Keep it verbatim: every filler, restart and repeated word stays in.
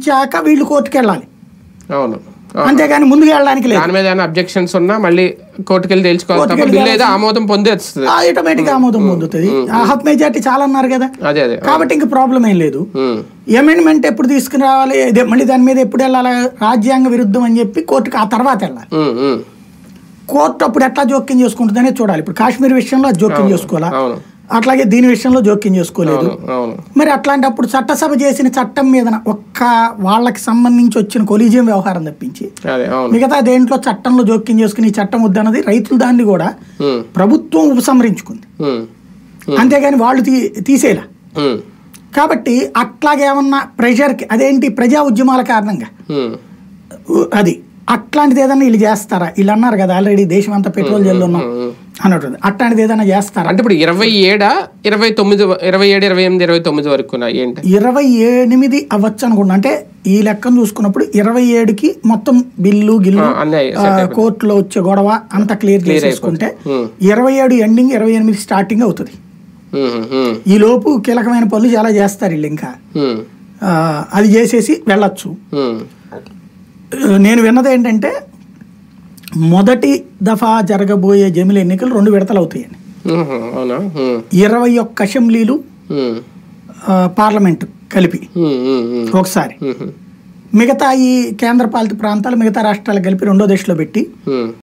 ఇచ్చాక వీళ్ళు కోర్టుకు వెళ్ళాలి. అవును, అంతేగాని ముందుకు వెళ్ళడానికి లేదు. దాని మీద అబ్జెక్షన్స్ ఉన్నా మళ్ళీ కోర్టుకెళ్ళి తెలుసుకోవాలి, ఆమోదం పొందేస్తుంది, ఆటోమేటిక్ ఆమోదం పొందుతుంది. హాఫ్ మెజార్టీ చాలా అన్నారు కదా, అదే అదే కాబట్టి ఇంక ప్రాబ్లం ఏం లేదు. అమెండ్మెంట్ ఎప్పుడు తీసుకుని రావాలి, మళ్ళీ దాని మీద ఎప్పుడు వెళ్ళాలి, రాజ్యాంగ విరుద్ధం అని చెప్పి కోర్టుకు ఆ తర్వాత వెళ్ళాలి. కోర్టు అప్పుడు ఎట్లా జోక్యం చేసుకుంటుందనే చూడాలి. ఇప్పుడు కాశ్మీర్ విషయంలో జోక్యం చేసుకోవాలా, అట్లాగే దీని విషయంలో జోక్యం చేసుకోలేదు. మరి అట్లాంటప్పుడు చట్టసభ చేసిన చట్టం మీద ఒక్క వాళ్ళకి సంబంధించి వచ్చిన కొలీజియం వ్యవహారం తప్పించి మిగతా దేంట్లో చట్టంలో జోక్యం చేసుకుని ఈ చట్టం వద్దన్నది రైతులు దాన్ని కూడా ప్రభుత్వం ఉపసంహరించుకుంది, అంతేగాని వాళ్ళు తీ తీసేలా. కాబట్టి అట్లాగేమన్నా ప్రెషర్కి అదేంటి ప్రజా ఉద్యమాల కారణంగా అది అట్లాంటిది ఏదన్నా వీళ్ళు చేస్తారా, వీళ్ళు అన్నారు కదా ఆల్రెడీ దేశం అంతా పెట్రోల్ జల్లు ఉన్నాం అన్నట్టు, అట్లాంటిది ఏదైనా చేస్తారా అంటే ఇప్పుడు ఇరవై ఏడా ఇరవై తొమ్మిది ఇరవై ఏడు ఇరవై ఎనిమిది ఇరవై తొమ్మిది వరకు ఏంటి ఇరవై ఎనిమిది అవ్వచ్చు అనుకున్నా. అంటే ఈ లెక్కను చూసుకున్నప్పుడు ఇరవై ఏడుకి మొత్తం బిల్లు గిల్లు కోర్టులో వచ్చే గొడవ అంతా క్లియర్ చేసుకుంటే ఇరవై ఏడు ఎండింగ్ ఇరవై ఎనిమిది స్టార్టింగ్ అవుతుంది. ఈ లోపు కీలకమైన పనులు చాలా చేస్తారు వీళ్ళు, ఇంకా అది చేసేసి వెళ్ళచ్చు. నేను విన్నది ఏంటంటే మొదటి దఫా జరగబోయే జమిలి ఎన్నికలు రెండు విడతలు అవుతాయని, ఇరవై ఒక్క అసెంబ్లీలు పార్లమెంటు కలిపి ఒకసారి, మిగతా ఈ కేంద్ర పాలిత ప్రాంతాలు మిగతా రాష్ట్రాలు కలిపి రెండో దశలో పెట్టి